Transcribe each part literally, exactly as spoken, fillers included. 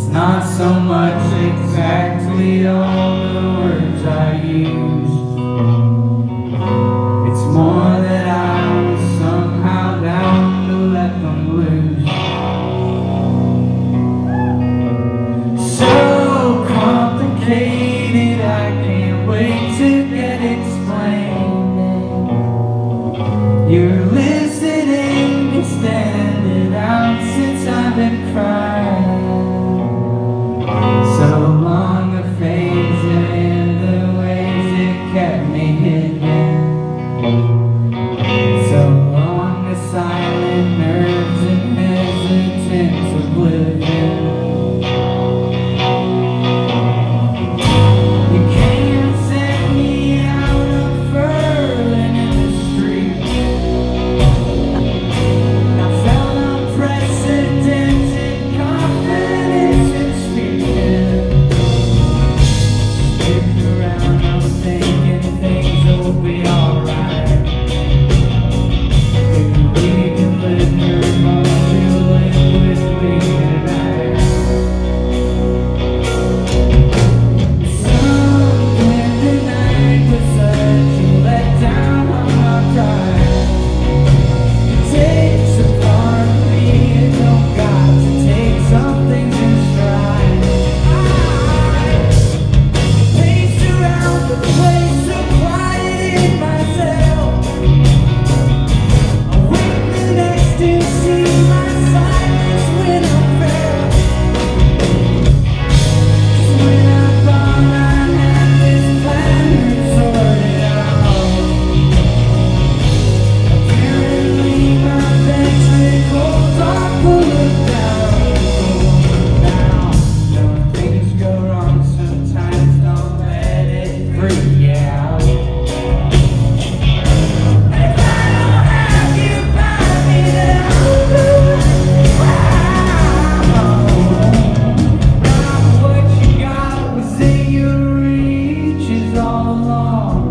not so much exactly all the words I use. It's more that I was somehow down to let them loose. So complicated, I can't wait to get explained. You're listening, been standing out since I've been crying. So long, aphasia and the ways it kept me hidden. So long, the silent nerves and hesitance oblivion. You can't send me out unfurling in the street. I felt unprecedented confidence in speaking. Stick around, I'm thinking things will be alright. Maybe we can live your home, you live with me tonight. Something tonight was such a letdown, I'm not crying. It takes a part of me, it don't got to take something to stride. I paced around the place so quiet in myself. I witnessed next to see my silence when I fell. 'Cause when I thought I had this plan sorted out, apparently my ventricles are full of doubt. Now, know things go wrong sometimes, don't let it freak you out. And if I don't have you by me, then I'll go. Now what you got was in your reach is all along.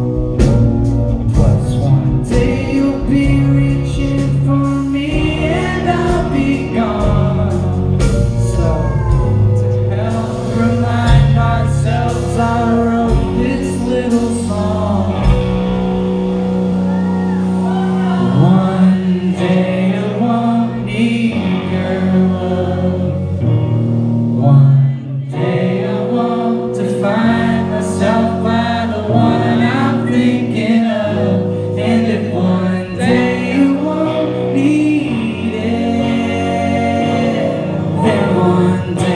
Plus one day you'll be reaching for me and I'll be gone. So to help remind ourselves, I wrote this little song. One day I won't need your love. One day I want to find myself by the one I'm thinking of. And if one day you won't need it, then one day